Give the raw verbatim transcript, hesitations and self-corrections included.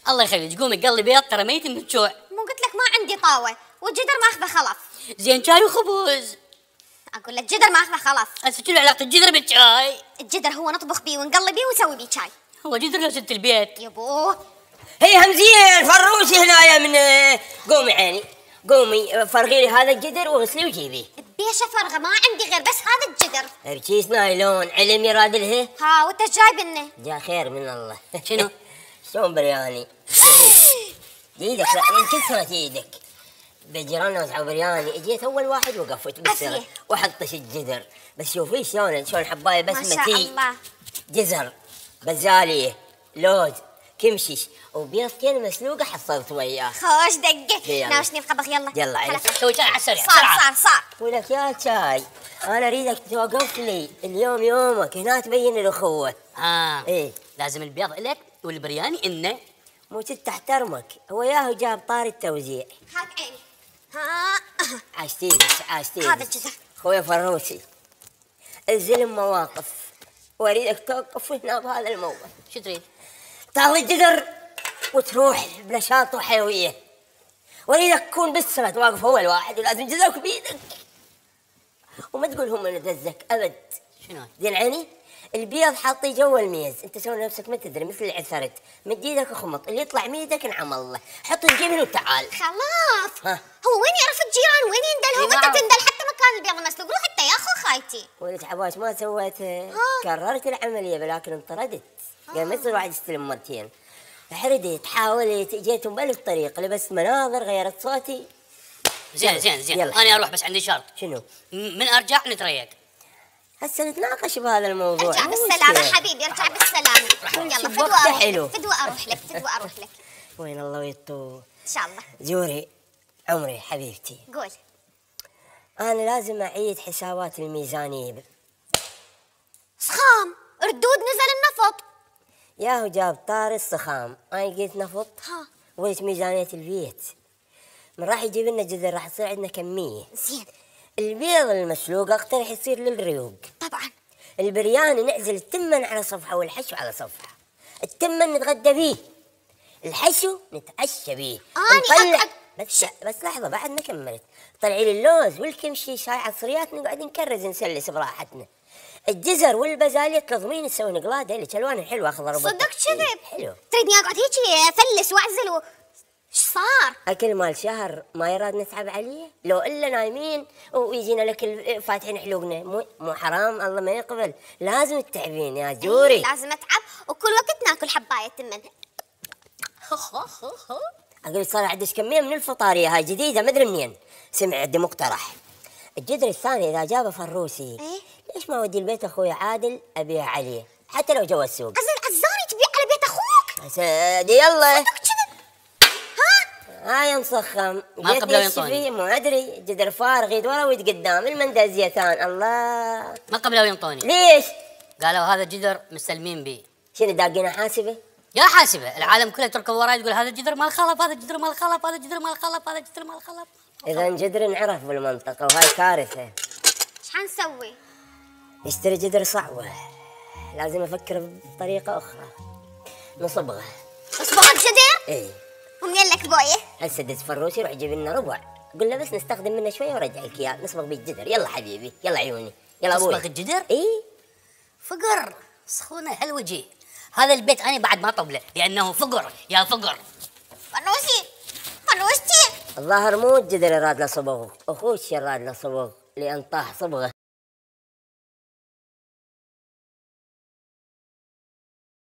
الله يخليك قومي قلي بيض ترى ميت من الجوع. مو قلت لك ما عندي طاوه والجدر ماخذه خلف. زين شاي وخبز. اقول لك جدر ماخذه خلف. هسه شنو علاقه الجدر بالشاي؟ الجدر هو نطبخ بيه ونقلي بيه ونسوي بيه شاي. هو جدر لو ست البيت. يبوه هي همزيه الفروسي هنا من. قومي عيني قومي فرغي لي هذا الجدر وغسلي وجيبيه. بيشه فرغه ما عندي غير بس هذا الجدر. بكيس نايلون علم يراد لها. ها وانت ايش جايب لنا؟ جا خير من الله. شنو؟ شلون برياني؟ ايدك من كل سنة ايدك. بجيراننا وزعوا برياني، اجيت اول واحد وقفت بالسرة وحطش الجدر، بس شوفي شلون شلون حبايه بسمتي. ما شاء الله. جزر، بزالية، لوز، كمشش وبيضتين مسلوقة حصلت وياه. خوش دقة. ناوشني بطبخ يلا. يلا على سوي شاي على السريع. صار صار صار. ولك يا شاي، أنا أريدك توقف لي اليوم يومك هنا تبين الأخوة. اه إيه لازم البيض إلك والبرياني إنه. مو ست تحترمك، هو ياهو جاب طار التوزيع. هات عيني. ها عاشتينك عاشتينك. هذا الجزر. خويا فروسي الزلم مواقف واريدك توقف هنا بهذا الموقف. شو تريد؟ تاخذ الجدر وتروح بنشاط وحيويه، واريدك تكون بالسنة واقف هو الواحد ولازم جدرك بيدك وما تقول هم اللي دزك ابد. شنو؟ زين عيني البيض حاطي جوا الميز، انت سوي نفسك ما تدري مثل العثرت، مد ايدك وخمط اللي يطلع ميدك انعم الله، حط الجبن وتعال. خلاص. ها. هو وين يعرف الجيران وين يندلهم؟ إيه انت تندل حتى مكان البيض المسلوق، روح انت يا اخو خايتي. ولك عباس ما سويتها، كررت العمليه ولكن انطردت. قال ما يصير واحد يستلم مرتين. حردت حاولت جيت بألف طريقه لبس مناظر غيرت صوتي. زين زين زين يلا. انا اروح بس عندي شرط. شنو؟ من ارجع نتريق. هسه نتناقش بهذا الموضوع. ارجع بالسلامة حبيبي ارجع بالسلامة. يلا فدوى اروح لك فدوى اروح لك فدوى اروح لك. وين الله ويطول. ان شاء الله. زوري عمري حبيبتي. قول. انا لازم اعيد حسابات الميزانيه. سخام ردود نزل النفط. ياهو جاب طار الصخام، انا قلت نفط. ها. وليش ميزانيه البيت؟ من راح يجيب لنا جذر راح تصير عندنا كميه. زين. البيض المسلوق اقترح يصير للريوق. طبعا. البرياني نعزل التمن على صفحه والحشو على صفحه. التمن نتغدى بيه، الحشو نتعشى بيه. اني نطلع بس بس لحظه بعد ما كملت. طلعي لي اللوز والكمشي شاي عصريات نقعد نكرز نسلس براحتنا. الجزر والبزالية تلضمين تسوين قلاده لك الوان حلوه اخضر صدق كذب. حلو. تريدني اقعد هيك افلس واعزل و... ايش صار؟ اكل مال شهر ما يراد نتعب عليه، لو الا نايمين ويجينا الاكل فاتحين حلوقنا، مو مو حرام الله ما يقبل، لازم تتعبين يا جوري. لازم اتعب وكل وقت ناكل حبايه تمن. اقول صار عندك كميه من الفطاريه هاي جديده ما ادري منين، سمع عندي مقترح. الجدر الثاني اذا جابه فروسي إيه؟ ليش ما اودي البيت اخوي عادل ابيع عليه حتى لو جوا السوق. عزل عزاري تبيع على بيت اخوك؟ سادي يلا. صدق كذب. ها؟ هاي مصخم ما قبله ينطوني. مو ادري جدر فارغ يد ورا ويد قدام المندل زيتان الله. ما قبلوا ينطوني. ليش؟ قالوا هذا جدر مستلمين به. شنو داقينا حاسبه؟ يا حاسبه العالم كله تركب وراي تقول هذا الجدر مال خلف هذا الجدر مال خلف هذا الجدر مال خلف هذا الجدر مال خلف. اذا جدر انعرف بالمنطقه وهاي كارثه. ايش حنسوي؟ يشتري جدر صعبه، لازم افكر بطريقه اخرى. نصبغه. اصبغ الجدر؟ ايه. ومنين لك بويه؟ هسه دز فروسي روح جيب لنا ربع، قل له بس نستخدم منه شويه ورجع لك اياه، نصبغ بيه الجدر، يلا حبيبي، يلا عيوني، يلا ابوي. تصبغ الجدر؟ اي. فقر، سخونه هالوجه، هذا البيت انا بعد ما طبله لانه فقر يا فقر. فنوسي، فنوستي. الظاهر مو الجدر يراد له صبغ، اخوك يراد له صبغ لان طاح صبغه.